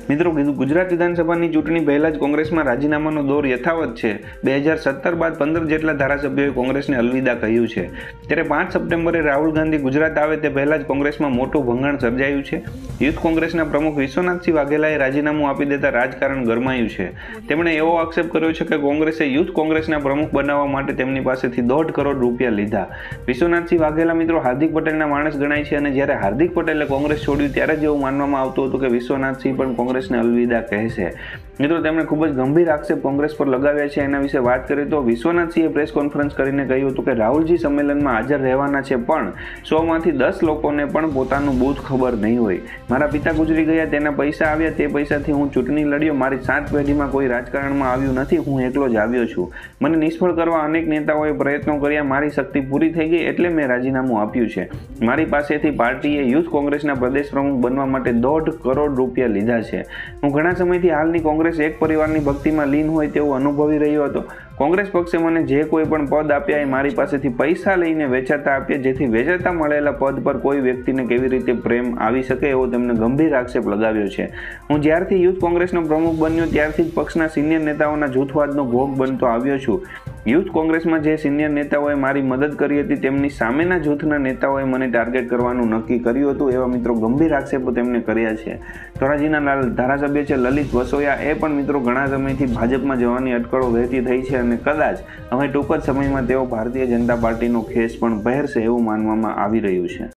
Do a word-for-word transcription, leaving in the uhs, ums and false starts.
મિત્રો, ગુજરાત વિધાનસભાની ચૂંટણી પહેલા જ કોંગ્રેસમાં રાજીનામાનો દોર યથાવત છે. બે હજાર સત્તર બાદ પંદર જેટલા ધારાસભ્યોએ કોંગ્રેસને અલવિદા કહ્યું છે. ત્યારે પાંચ સપ્ટેમ્બરે રાહુલ ગાંધી ગુજરાત આવે તે પહેલા જ કોંગ્રેસમાં મોટું ભંગાણ સર્જાયું છે. યુથ કોંગ્રેસના પ્રમુખ વિશ્વનાથસિંહ વાઘેલાએ રાજીનામું આપી દેતા રાજકારણ ગરમાયું છે. તેમણે એવો આક્ષેપ કર્યો છે કે કોંગ્રેસે યુથ કોંગ્રેસના પ્રમુખ બનાવવા માટે તેમની પાસેથી દોઢ કરોડ રૂપિયા લીધા. વિશ્વનાથસિંહ વાઘેલા મિત્રો હાર્દિક પટેલના માણસ ગણાય છે અને જ્યારે હાર્દિક પટેલે કોંગ્રેસ છોડ્યું ત્યારે જ એવું માનવામાં આવતું હતું કે વિશ્વનાથસિંહ પણ કોંગ્રેસને અલવિદા કહેશે. મિત્રો, તેમણે ખૂબ જ ગંભીર આક્ષેપ કોંગ્રેસ પર લગાવ્યા છે. એના વિશે વાત કરીએ તો વિશ્વનાથસિંહે પ્રેસ કોન્ફરન્સ કરીને કહ્યું હતું કે રાહુલજી સંમેલનમાં હાજર રહેવાના છે, પણ સો માંથી દસ લોકોને પણ પોતાનું બૂથ ખબર નહીં હોય. મારા પિતા ગુજરી ગયા, તેના પૈસા આવ્યા, તે પૈસાથી હું ચૂંટણી લડ્યો. મારી સાત પેઢીમાં કોઈ રાજકારણમાં આવ્યું નથી, હું એકલો જ આવ્યો છું. મને નિષ્ફળ કરવા અનેક નેતાઓએ પ્રયત્નો કર્યા. મારી શક્તિ પૂરી થઈ ગઈ એટલે મેં રાજીનામું આપ્યું છે. મારી પાસેથી પાર્ટીએ યુથ કોંગ્રેસના પ્રદેશ પ્રમુખ બનવા માટે દોઢ કરોડ રૂપિયા લીધા છે. હું ઘણા સમયથી હાલની કોંગ્રેસ એક પરિવારની ભક્તિમાં લીન હોય તેવું અનુભવી રહ્યો હતો. કોંગ્રેસ પક્ષે મને જે કોઈ પણ પદ આપ્યા એ મારી પાસેથી પૈસા લઈને વેચાતા આપ્યા, જેથી વેચાતા મળેલા પદ પર કોઈ વ્યક્તિને કેવી રીતે પ્રેમ આવી શકે એવો તેમને ગંભીર આક્ષેપ લગાવ્યો છે. હું જ્યારથી યુથ કોંગ્રેસનો પ્રમુખ બન્યો ત્યારથી જ પક્ષના સિનિયર નેતાઓના જૂથવાદનો ભોગ બનતો આવ્યો છું. યુથ કોંગ્રેસમાં જે સિનિયર નેતાઓએ મારી મદદ કરી હતી તેમની સામેના જૂથના નેતાઓએ મને ટાર્ગેટ કરવાનું નક્કી કર્યું હતું. એવા મિત્રો ગંભીર આક્ષેપો તેમને કર્યા છે. ધોરાજીના ધારાસભ્ય છે લલિત વસોયા, એ પણ મિત્રો ઘણા સમયથી ભાજપમાં જવાની અટકળો વહેતી થઈ છે અને કદાચ હવે ટૂંક જ સમયમાં તેઓ ભારતીય જનતા પાર્ટીનો ખેસ પણ પહેરશે એવું માનવામાં આવી રહ્યું છે.